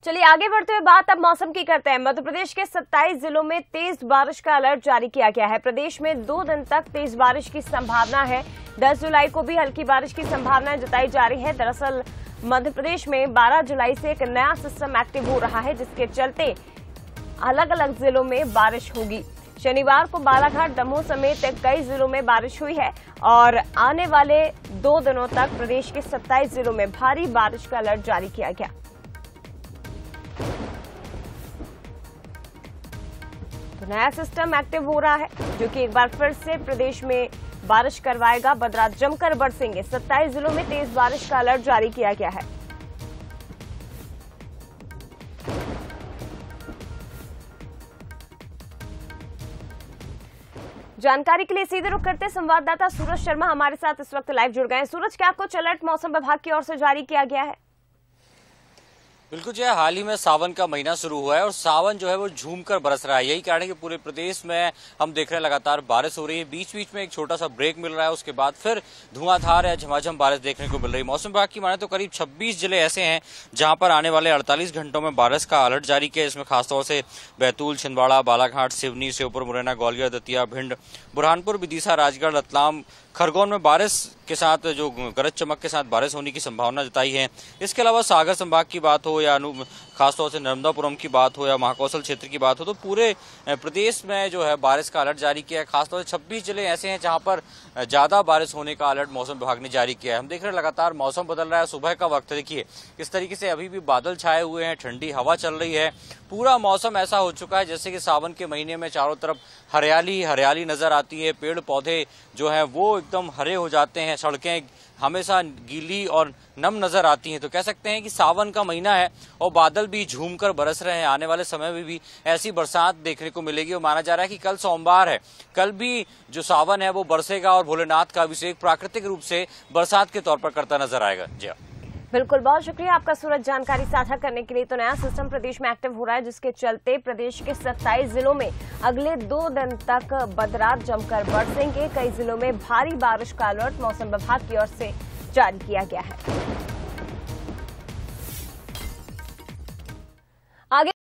चलिए आगे बढ़ते हुए बात अब मौसम की करते हैं। मध्य प्रदेश के 27 जिलों में तेज बारिश का अलर्ट जारी किया गया है। प्रदेश में 2 दिन तक तेज बारिश की संभावना है। 10 जुलाई को भी हल्की बारिश की संभावना जताई जा रही है। दरअसल मध्य प्रदेश में 12 जुलाई से एक नया सिस्टम एक्टिव हो रहा है, जिसके चलते अलग अलग जिलों में बारिश होगी। शनिवार को बालाघाट, दमोह समेत कई जिलों में बारिश हुई है और आने वाले 2 दिनों तक प्रदेश के 27 जिलों में भारी बारिश का अलर्ट जारी किया गया। तो नया सिस्टम एक्टिव हो रहा है, जो कि एक बार फिर से प्रदेश में बारिश करवाएगा। बदरा जमकर बरसेंगे। 27 जिलों में तेज बारिश का अलर्ट जारी किया गया है। जानकारी के लिए सीधे रुख करते संवाददाता सूरज शर्मा हमारे साथ इस वक्त लाइव जुड़ गए हैं। सूरज, क्या कुछ अलर्ट मौसम विभाग की ओर से जारी किया गया है? बिल्कुल जो है, हाल ही में सावन का महीना शुरू हुआ है और सावन जो है वो झूमकर बरस रहा है। यही कारण है कि पूरे प्रदेश में हम देख रहे हैं लगातार बारिश हो रही है। बीच बीच में एक छोटा सा ब्रेक मिल रहा है, उसके बाद फिर धुआंधार है, झमाझम बारिश देखने को मिल रही है। मौसम विभाग की माने तो करीब 26 जिले ऐसे हैं जहां पर आने वाले 48 घंटों में बारिश का अलर्ट जारी किया। इसमें खासतौर से बैतूल, छिंदवाड़ा, बालाघाट, सिवनी, श्योपुर, मुरैना, ग्वालियर, दतिया, भिंड, बुरहानपुर, विदिशा, राजगढ़, रतलाम, खरगोन में बारिश के साथ जो गरज चमक के साथ बारिश होने की संभावना जताई है। इसके अलावा सागर संभाग की बात हो या खासतौर से नर्मदापुरम की बात हो या महाकौशल क्षेत्र की बात हो, तो पूरे प्रदेश में जो है बारिश का अलर्ट जारी किया है। खासतौर से 26 जिले ऐसे हैं जहां पर ज्यादा बारिश होने का अलर्ट मौसम विभाग ने जारी किया है। हम देख रहे हैं लगातार मौसम बदल रहा है। सुबह का वक्त देखिए किस तरीके से अभी भी बादल छाए हुए हैं, ठंडी हवा चल रही है। पूरा मौसम ऐसा हो चुका है जैसे कि सावन के महीने में चारों तरफ हरियाली हरियाली नजर आती है। पेड़ पौधे जो है वो एकदम हरे हो जाते हैं, सड़कें हमेशा गीली और नम नजर आती हैं। तो कह सकते हैं कि सावन का महीना है और बादल भी झूमकर बरस रहे हैं। आने वाले समय में भी ऐसी बरसात देखने को मिलेगी और माना जा रहा है कि कल सोमवार है, कल भी जो सावन है वो बरसेगा और भोलेनाथ का अभिषेक प्राकृतिक रूप से बरसात के तौर पर करता नजर आएगा। जी बिल्कुल, बहुत शुक्रिया आपका सूरज जानकारी साझा करने के लिए। तो नया सिस्टम प्रदेश में एक्टिव हो रहा है, जिसके चलते प्रदेश के 27 जिलों में अगले 2 दिन तक बदरात जमकर बरसेंगे। कई जिलों में भारी बारिश का अलर्ट मौसम विभाग की ओर से जारी किया गया है।